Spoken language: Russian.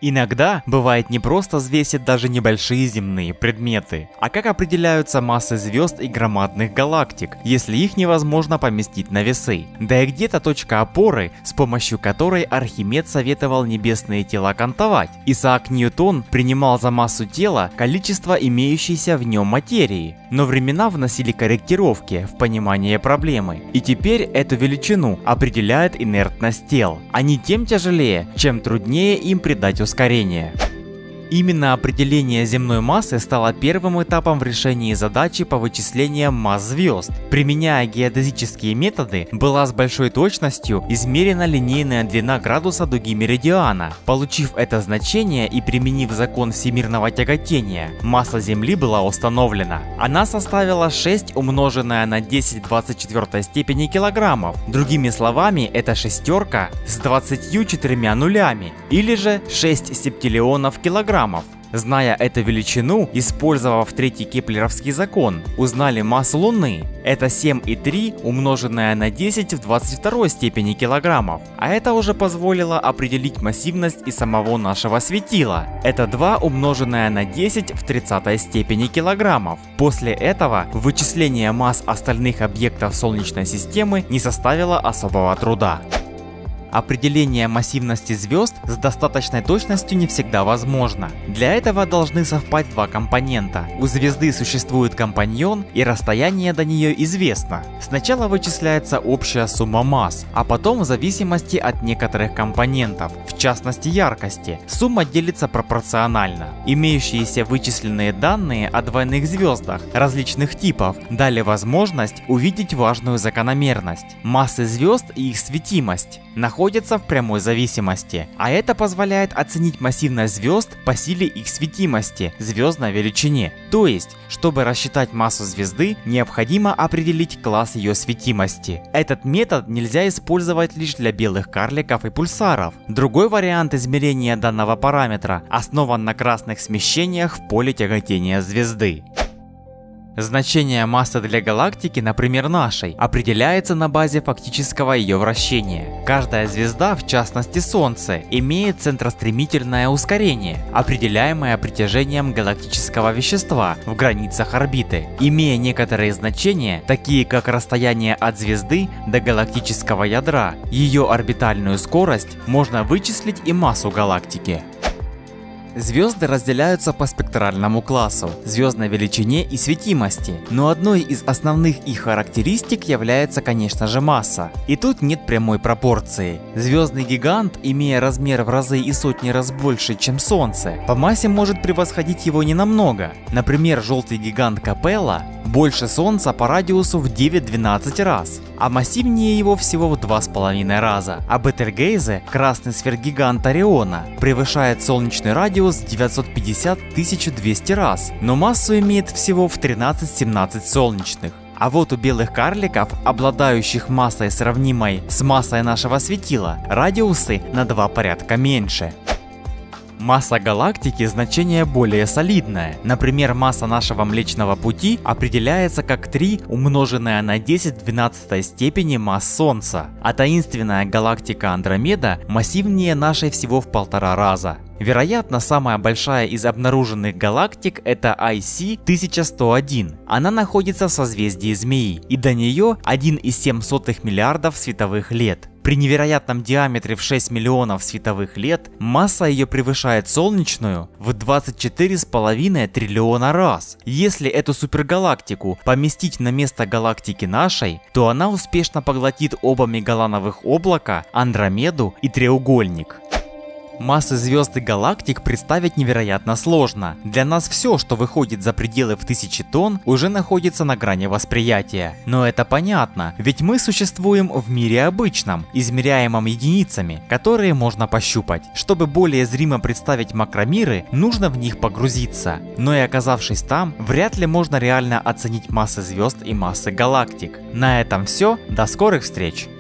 Иногда бывает не просто взвесить даже небольшие земные предметы, а как определяются массы звезд и громадных галактик, если их невозможно поместить на весы. Да и где-то точка опоры, с помощью которой Архимед советовал небесные тела кантовать. Исаак Ньютон принимал за массу тела количество имеющейся в нем материи, но времена вносили корректировки в понимание проблемы, и теперь эту величину определяет инертность тел. Они тем тяжелее, чем труднее им придать ускорение. Именно определение земной массы стало первым этапом в решении задачи по вычислениям масс звезд. Применяя геодезические методы, была с большой точностью измерена линейная длина градуса дуги меридиана. Получив это значение и применив закон всемирного тяготения, масса Земли была установлена. Она составила 6 умноженное на 10 в 24 степени килограммов. Другими словами, это шестерка с 24 нулями, или же 6 септиллионов килограммов. Зная эту величину, использовав третий кеплеровский закон, узнали массу Луны. Это 7,3 умноженное на 10 в 22 степени килограммов. А это уже позволило определить массивность и самого нашего светила. Это 2 умноженное на 10 в 30 степени килограммов. После этого вычисление масс остальных объектов Солнечной системы не составило особого труда. Определение массивности звезд с достаточной точностью не всегда возможно. Для этого должны совпасть два компонента. У звезды существует компаньон, и расстояние до нее известно. Сначала вычисляется общая сумма масс, а потом в зависимости от некоторых компонентов, в частности яркости, сумма делится пропорционально. Имеющиеся вычисленные данные о двойных звездах различных типов дали возможность увидеть важную закономерность. Массы звезд и их светимость находятся в прямой зависимости, а это позволяет оценить массивность звезд по силе их светимости, звездной величине. То есть, чтобы рассчитать массу звезды, необходимо определить класс ее светимости. Этот метод нельзя использовать лишь для белых карликов и пульсаров. Другой вариант измерения данного параметра основан на красных смещениях в поле тяготения звезды. Значение массы для галактики, например нашей, определяется на базе фактического ее вращения. Каждая звезда, в частности Солнце, имеет центростремительное ускорение, определяемое притяжением галактического вещества в границах орбиты. Имея некоторые значения, такие как расстояние от звезды до галактического ядра, ее орбитальную скорость, можно вычислить и массу галактики. Звезды разделяются по спектральному классу, звездной величине и светимости, но одной из основных их характеристик является, конечно же, масса. И тут нет прямой пропорции. Звездный гигант, имея размер в разы и сотни раз больше, чем Солнце, по массе может превосходить его ненамного. Например, желтый гигант Капелла больше Солнца по радиусу в 9-12 раз, а массивнее его всего в 2,5 раза. А Бетельгейзе, красный сверхгигант Ориона, превышает солнечный радиус 950-1200 раз, но массу имеет всего в 13-17 солнечных. А вот у белых карликов, обладающих массой сравнимой с массой нашего светила, радиусы на 2 порядка меньше. Масса галактики значение более солидное. Например, масса нашего Млечного Пути определяется как 3 умноженное на 10 в 12 степени масс Солнца, а таинственная галактика Андромеда массивнее нашей всего в 1,5 раза. Вероятно, самая большая из обнаруженных галактик это IC-1101. Она находится в созвездии Змеи, и до нее 1,07 миллиардов световых лет. При невероятном диаметре в 6 миллионов световых лет масса ее превышает солнечную в 24,5 триллиона раз. Если эту супергалактику поместить на место галактики нашей, то она успешно поглотит оба мегалановых облака, Андромеду и треугольник. Массы звезд и галактик представить невероятно сложно. Для нас все, что выходит за пределы в 1000 тонн, уже находится на грани восприятия. Но это понятно, ведь мы существуем в мире обычном, измеряемом единицами, которые можно пощупать. Чтобы более зримо представить макромиры, нужно в них погрузиться. Но и оказавшись там, вряд ли можно реально оценить массы звезд и массы галактик. На этом все, до скорых встреч!